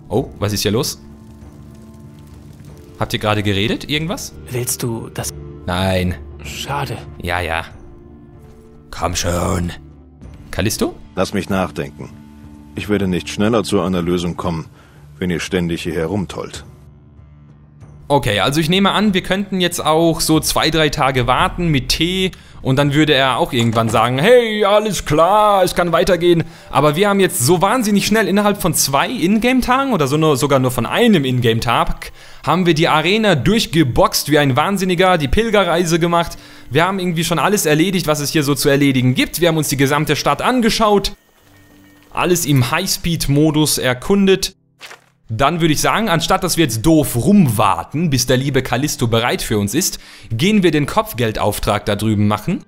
Oh, was ist hier los? Habt ihr gerade geredet? Irgendwas? Willst du das? Nein. Schade. Ja, ja. Komm schon. Callisto? Lass mich nachdenken. Ich werde nicht schneller zu einer Lösung kommen, wenn ihr ständig hier herumtollt. Okay, also ich nehme an, wir könnten jetzt auch so 2-3 Tage warten mit Tee und dann würde er auch irgendwann sagen, hey, alles klar, es kann weitergehen. Aber wir haben jetzt so wahnsinnig schnell innerhalb von 2 Ingame-Tagen oder sogar nur von einem Ingame-Tag haben wir die Arena durchgeboxt wie ein Wahnsinniger, die Pilgerreise gemacht. Wir haben irgendwie schon alles erledigt, was es hier so zu erledigen gibt. Wir haben uns die gesamte Stadt angeschaut, alles im Highspeed-Modus erkundet. Dann würde ich sagen, anstatt dass wir jetzt doof rumwarten, bis der liebe Callisto bereit für uns ist, gehen wir den Kopfgeldauftrag da drüben machen.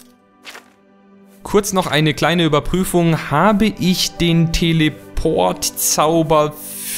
Kurz noch eine kleine Überprüfung. Habe ich den Teleportzauber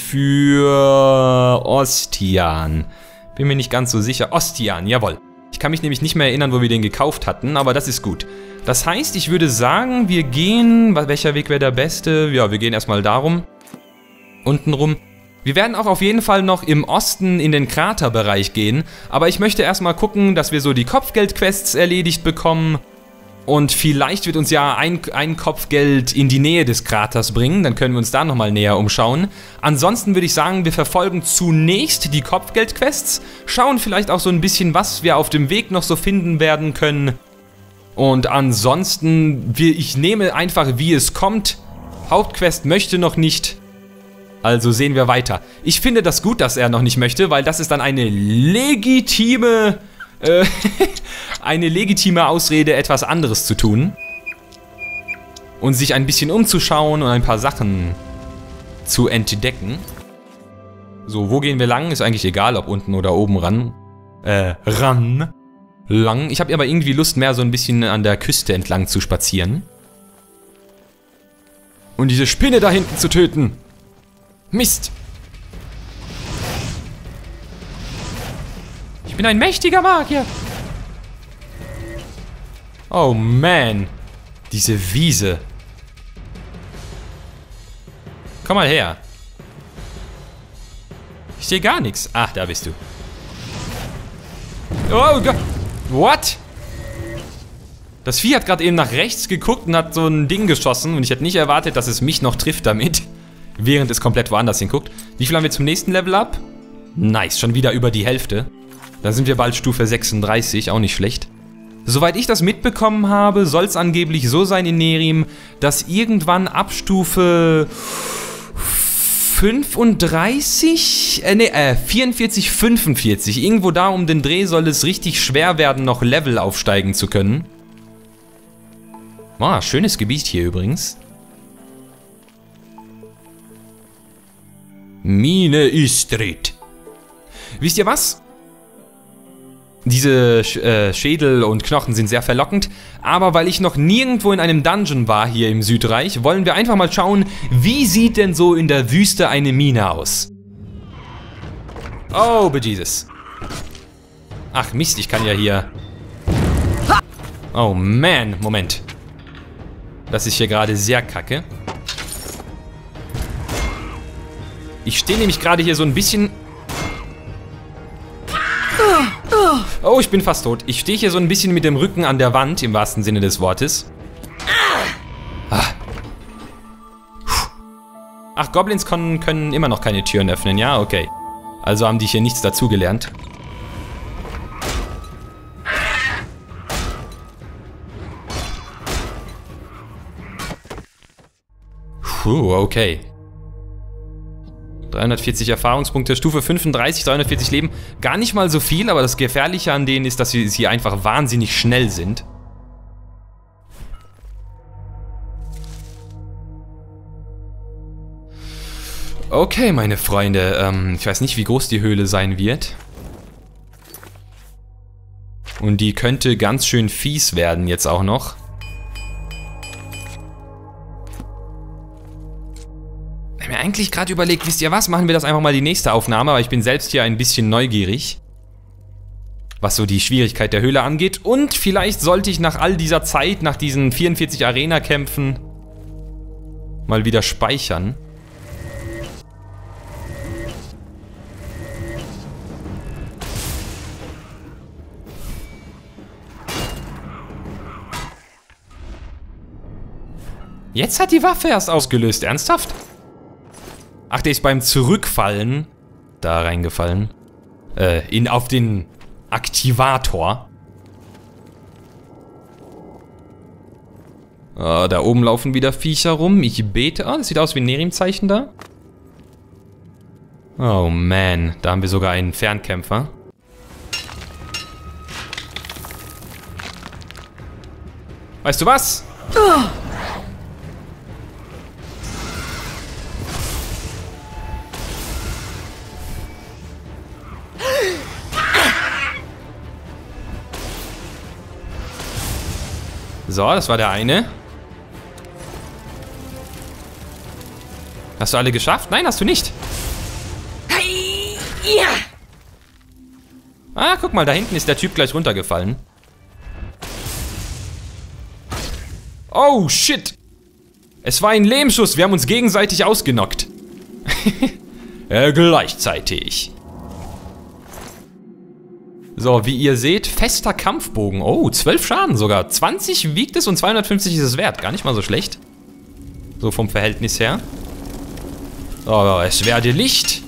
für Ostian? Bin mir nicht ganz so sicher. Ostian, jawohl. Ich kann mich nämlich nicht mehr erinnern, wo wir den gekauft hatten, aber das ist gut. Das heißt, ich würde sagen, wir gehen... Welcher Weg wäre der beste? Ja, wir gehen erstmal darum. Unten rum. Wir werden auch auf jeden Fall noch im Osten in den Kraterbereich gehen, aber ich möchte erstmal gucken, dass wir so die Kopfgeldquests erledigt bekommen und vielleicht wird uns ja ein Kopfgeld in die Nähe des Kraters bringen, dann können wir uns da nochmal näher umschauen. Ansonsten würde ich sagen, wir verfolgen zunächst die Kopfgeldquests, schauen vielleicht auch so ein bisschen, was wir auf dem Weg noch so finden werden können und ansonsten, ich nehme einfach, wie es kommt. Hauptquest möchte noch nicht. Also sehen wir weiter. Ich finde das gut, dass er noch nicht möchte, weil das ist dann eine legitime Ausrede, etwas anderes zu tun. Und sich ein bisschen umzuschauen und ein paar Sachen zu entdecken. So, wo gehen wir lang? Ist eigentlich egal, ob unten oder oben ran. Lang. Ich habe aber irgendwie Lust, mehr so ein bisschen an der Küste entlang zu spazieren. Und diese Spinne da hinten zu töten. Mist! Ich bin ein mächtiger Magier! Oh man! Diese Wiese! Komm mal her! Ich sehe gar nichts. Ach, da bist du. Oh Gott! What? Das Vieh hat gerade eben nach rechts geguckt und hat so ein Ding geschossen und ich hätte nicht erwartet, dass es mich noch trifft damit. Während es komplett woanders hinguckt. Wie viel haben wir zum nächsten Level ab? Nice, schon wieder über die Hälfte. Dann sind wir bald Stufe 36, auch nicht schlecht. Soweit ich das mitbekommen habe, soll es angeblich so sein in Nehrim, dass irgendwann ab Stufe 34, 45, irgendwo da um den Dreh soll es richtig schwer werden, noch Level aufsteigen zu können. Oh, schönes Gebiet hier übrigens. Mine Istrid. Wisst ihr was? Diese Schädel und Knochen sind sehr verlockend, aber weil ich noch nirgendwo in einem Dungeon war hier im Südreich, wollen wir einfach mal schauen, wie sieht denn so in der Wüste eine Mine aus? Oh, bejesus. Ach Mist, ich kann ja hier... Oh man, Moment. Das ist hier gerade sehr kacke. Ich stehe nämlich gerade hier so ein bisschen... Oh, ich bin fast tot. Ich stehe hier so ein bisschen mit dem Rücken an der Wand, im wahrsten Sinne des Wortes. Ach, Goblins können immer noch keine Türen öffnen, ja? Okay. Also haben die hier nichts dazugelernt. Puh, okay. 340 Erfahrungspunkte, Stufe 35, 340 Leben. Gar nicht mal so viel, aber das Gefährliche an denen ist, dass sie einfach wahnsinnig schnell sind. Okay, meine Freunde. Ich weiß nicht, wie groß die Höhle sein wird. Und die könnte ganz schön fies werden jetzt auch noch. Ich habe mir eigentlich gerade überlegt, wisst ihr was, machen wir das einfach mal die nächste Aufnahme, aber ich bin selbst hier ein bisschen neugierig, was so die Schwierigkeit der Höhle angeht. Und vielleicht sollte ich nach all dieser Zeit, nach diesen 44 Arena-Kämpfen, mal wieder speichern. Jetzt hat die Waffe erst ausgelöst. Ernsthaft? Ach, der ist beim Zurückfallen da reingefallen. Auf den Aktivator. Da oben laufen wieder Viecher rum. Ich bete. Oh, das sieht aus wie ein Nerim-Zeichen da. Oh man, da haben wir sogar einen Fernkämpfer. Weißt du was? So, das war der eine. Hast du alle geschafft? Nein, hast du nicht. Ah, guck mal, da hinten ist der Typ gleich runtergefallen. Oh, shit. Es war ein Lehmschuss. Wir haben uns gegenseitig ausgenockt. Gleichzeitig. So, wie ihr seht, fester Kampfbogen. Oh, 12 Schaden sogar. 20 wiegt es und 250 ist es wert. Gar nicht mal so schlecht. So vom Verhältnis her. Oh, es werde Licht.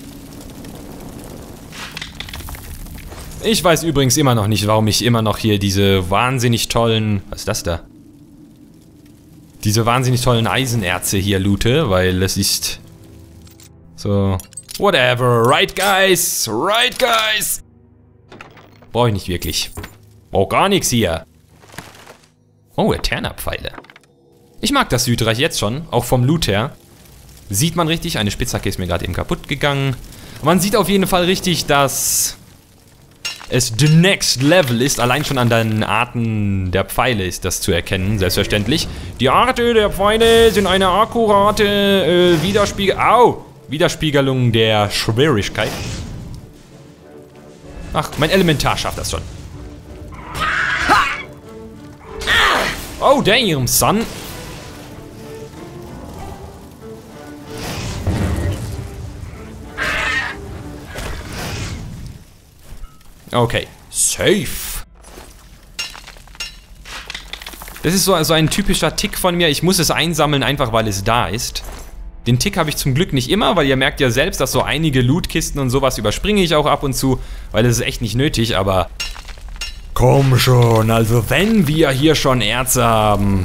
Ich weiß übrigens immer noch nicht, warum ich immer noch hier diese wahnsinnig tollen... Was ist das da? Diese wahnsinnig tollen Eisenerze hier loote, weil es ist... So... Whatever, right guys? Right guys? Brauche ich nicht wirklich. Brauche gar nichts hier. Oh, Eterna-Pfeile. Ich mag das Südreich jetzt schon, auch vom Loot her. Sieht man richtig, eine Spitzhacke ist mir gerade eben kaputt gegangen. Man sieht auf jeden Fall richtig, dass es the next level ist. Allein schon an den Arten der Pfeile ist das zu erkennen, selbstverständlich. Die Arten der Pfeile sind eine akkurate Widerspiegelung der Schwierigkeit. Ach, mein Elementar schafft das schon. Oh, damn, son. Okay, safe. Das ist so ein typischer Tick von mir. Ich muss es einsammeln, einfach weil es da ist. Den Tick habe ich zum Glück nicht immer, weil ihr merkt ja selbst, dass so einige Lootkisten und sowas überspringe ich auch ab und zu, weil es ist echt nicht nötig, aber... Komm schon, also wenn wir hier schon Erze haben...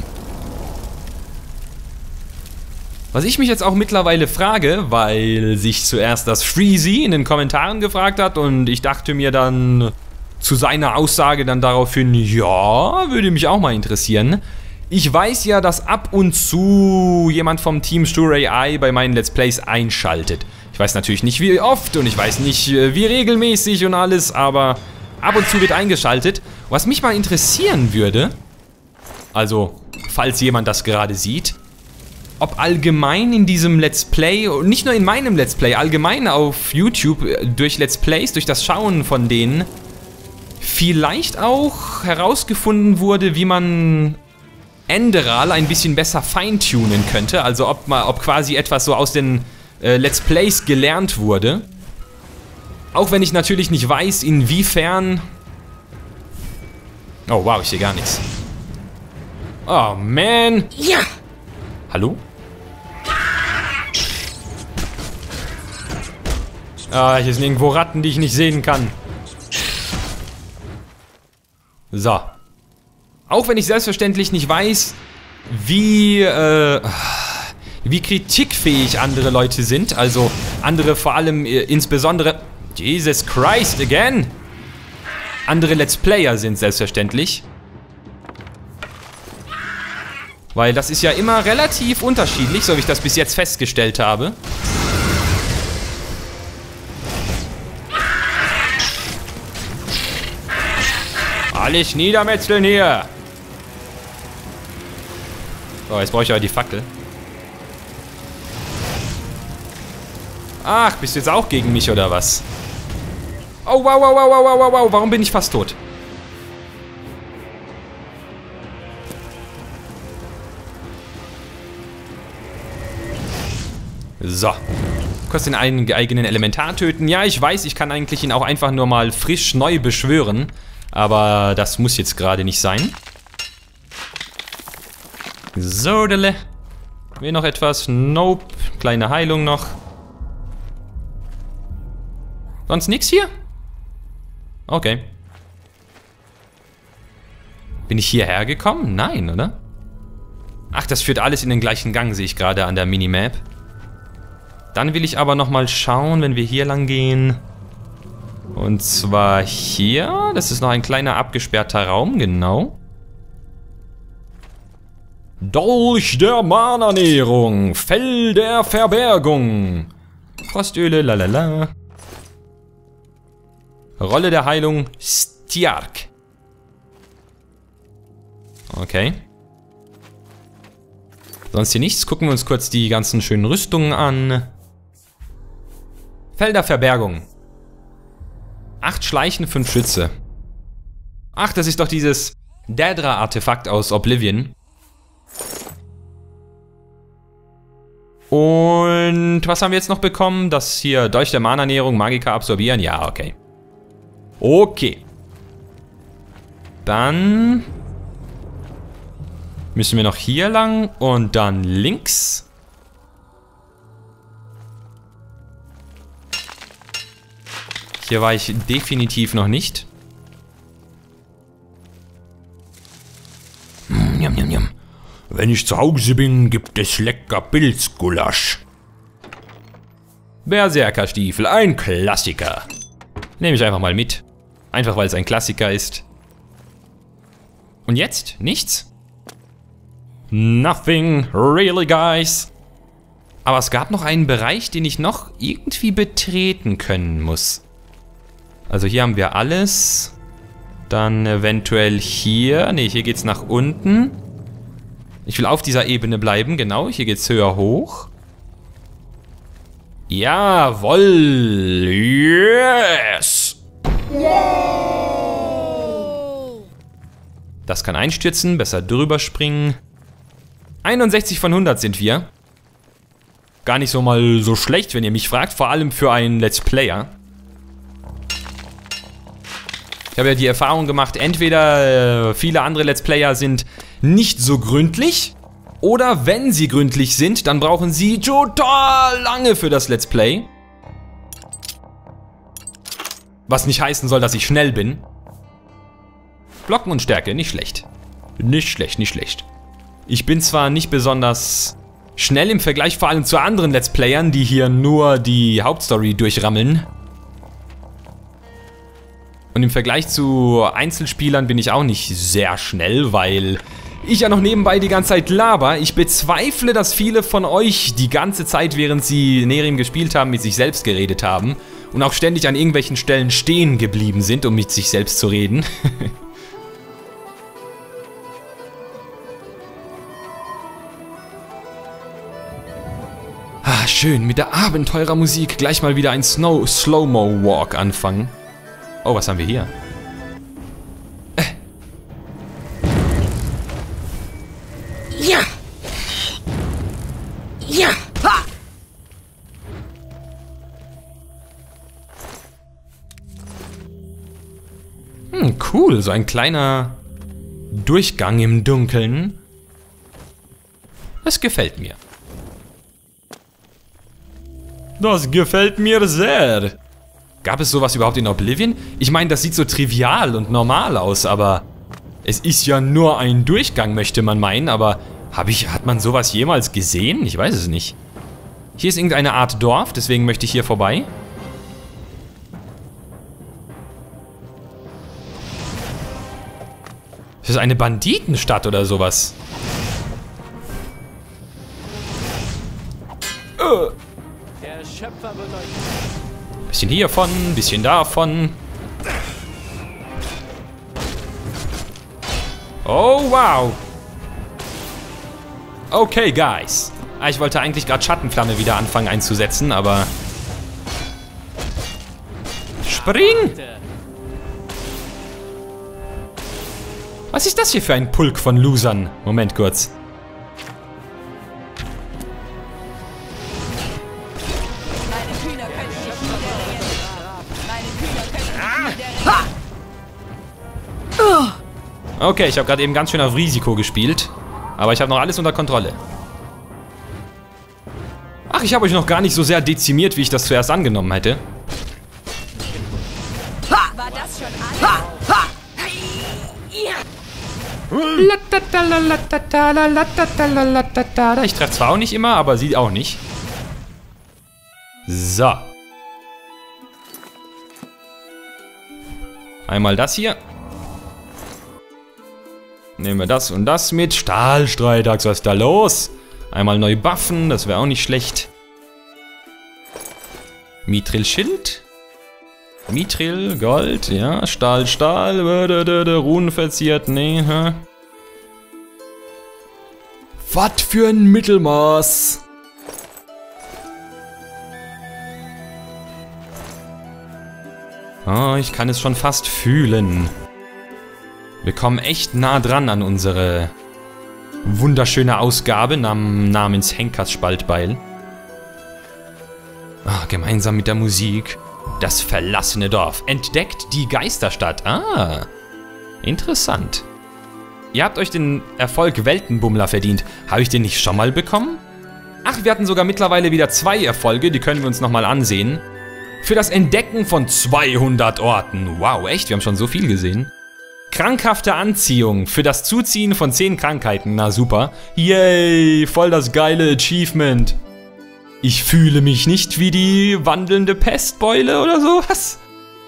Was ich mich jetzt auch mittlerweile frage, weil sich zuerst das Freezy in den Kommentaren gefragt hat und ich dachte mir dann zu seiner Aussage dann daraufhin, ja, würde mich auch mal interessieren. Ich weiß ja, dass ab und zu jemand vom Team Sture AI bei meinen Let's Plays einschaltet. Ich weiß natürlich nicht wie oft und ich weiß nicht wie regelmäßig und alles, aber ab und zu wird eingeschaltet. Was mich mal interessieren würde, also falls jemand das gerade sieht, ob allgemein in diesem Let's Play, und nicht nur in meinem Let's Play, allgemein auf YouTube, durch Let's Plays, durch das Schauen von denen, vielleicht auch herausgefunden wurde, wie man Enderal ein bisschen besser feintunen könnte. Also ob quasi etwas so aus den Let's Plays gelernt wurde. Auch wenn ich natürlich nicht weiß, inwiefern... Oh wow, ich sehe gar nichts. Oh man. Ja. Hallo? Ah, hier sind irgendwo Ratten, die ich nicht sehen kann. So. Auch wenn ich selbstverständlich nicht weiß, wie kritikfähig andere Leute sind, also andere vor allem insbesondere... Jesus Christ, again! Andere Let's Player sind selbstverständlich. Weil das ist ja immer relativ unterschiedlich, so wie ich das bis jetzt festgestellt habe. Alles niedermetzeln hier! So, jetzt brauche ich aber die Fackel. Ach, bist du jetzt auch gegen mich oder was? Oh, wow, wow, wow, wow, wow, wow, warum bin ich fast tot? So. Kostet den eigenen Elementar töten. Ja, ich weiß, ich kann eigentlich ihn auch einfach nur mal frisch neu beschwören. Aber das muss jetzt gerade nicht sein. So, Dele. Will noch etwas? Nope. Kleine Heilung noch. Sonst nichts hier? Okay. Bin ich hierher gekommen? Nein, oder? Ach, das führt alles in den gleichen Gang, sehe ich gerade an der Minimap. Dann will ich aber nochmal schauen, wenn wir hier lang gehen. Und zwar hier. Das ist noch ein kleiner abgesperrter Raum, genau. Dolch der Manernährung, Fell der Verbergung. Frostöle, lalala. Rolle der Heilung, Stjark. Okay. Sonst hier nichts. Gucken wir uns kurz die ganzen schönen Rüstungen an. Fell der Verbergung. 8 Schleichen, 5 Schütze. Ach, das ist doch dieses Daedra-Artefakt aus Oblivion. Und was haben wir jetzt noch bekommen? Das hier, Dolch der Manernährung, Magika absorbieren. Ja, okay. Okay. Dann müssen wir noch hier lang und dann links. Hier war ich definitiv noch nicht. Njam, njam, njam. Wenn ich zu Hause bin, gibt es lecker Pilzgulasch. Berserkerstiefel, ein Klassiker. Nehme ich einfach mal mit. Einfach weil es ein Klassiker ist. Und jetzt? Nichts? Nothing, really, guys. Aber es gab noch einen Bereich, den ich noch irgendwie betreten können muss. Also hier haben wir alles. Dann eventuell hier. Ne, hier geht's nach unten. Ich will auf dieser Ebene bleiben, genau. Hier geht's höher hoch. Jawoll. Yes. Das kann einstürzen, besser drüber springen. 61 von 100 sind wir. Gar nicht so mal so schlecht, wenn ihr mich fragt. Vor allem für einen Let's Player. Ich habe ja die Erfahrung gemacht, entweder viele andere Let's Player sind nicht so gründlich, oder wenn sie gründlich sind, dann brauchen sie total lange für das Let's Play. Was nicht heißen soll, dass ich schnell bin. Blocken und Stärke, nicht schlecht. Nicht schlecht, nicht schlecht. Ich bin zwar nicht besonders schnell im Vergleich vor allem zu anderen Let's Playern, die hier nur die Hauptstory durchrammeln. Und im Vergleich zu Einzelspielern bin ich auch nicht sehr schnell, weil ich ja noch nebenbei die ganze Zeit laber. Ich bezweifle, dass viele von euch die ganze Zeit, während sie Nehrim gespielt haben, mit sich selbst geredet haben. Und auch ständig an irgendwelchen Stellen stehen geblieben sind, um mit sich selbst zu reden. Ah, schön, mit der Abenteurermusik gleich mal wieder ein Slow-Mo-Walk anfangen. Oh, was haben wir hier? Ja! Ja! Ha! Cool, so ein kleiner Durchgang im Dunkeln. Das gefällt mir. Das gefällt mir sehr. Gab es sowas überhaupt in Oblivion? Ich meine, das sieht so trivial und normal aus, aber es ist ja nur ein Durchgang, möchte man meinen, aber hat man sowas jemals gesehen? Ich weiß es nicht. Hier ist irgendeine Art Dorf, deswegen möchte ich hier vorbei. Das ist eine Banditenstadt oder sowas. Der Schöpfer wird euch... Bisschen hiervon, bisschen davon. Oh, wow. Okay, guys. Ich wollte eigentlich gerade Schattenflamme wieder anfangen einzusetzen, aber... Spring! Was ist das hier für ein Pulk von Losern? Moment kurz. Okay, ich habe gerade eben ganz schön auf Risiko gespielt. Aber ich habe noch alles unter Kontrolle. Ach, ich habe euch noch gar nicht so sehr dezimiert, wie ich das zuerst angenommen hätte. War das schon alles? Ich treffe zwar auch nicht immer, aber sie auch nicht. So. Einmal das hier. Nehmen wir das und das mit. Stahlstreitaxt, was ist da los? Einmal neu buffen, das wäre auch nicht schlecht. Mithril-Schild. Mithril, Gold, ja. Stahl, Stahl. Runen verziert, nee, hä? Was für ein Mittelmaß. Oh, ich kann es schon fast fühlen. Wir kommen echt nah dran an unsere wunderschöne Ausgabe namens Henkers Spaltbeil. Ah, gemeinsam mit der Musik. Das verlassene Dorf. Entdeckt die Geisterstadt. Ah, interessant. Ihr habt euch den Erfolg Weltenbummler verdient. Habe ich den nicht schon mal bekommen? Ach, wir hatten sogar mittlerweile wieder 2 Erfolge. Die können wir uns nochmal ansehen. Für das Entdecken von 200 Orten. Wow, echt? Wir haben schon so viel gesehen. Krankhafte Anziehung. Für das Zuziehen von 10 Krankheiten. Na super. Yay, voll das geile Achievement. Ich fühle mich nicht wie die wandelnde Pestbeule oder sowas.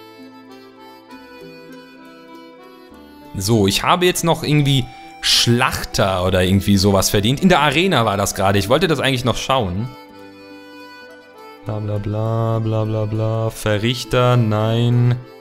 So, ich habe jetzt noch irgendwie Schlachter oder irgendwie sowas verdient. In der Arena war das gerade. Ich wollte das eigentlich noch schauen. Bla bla bla bla bla bla. Verrichter, nein.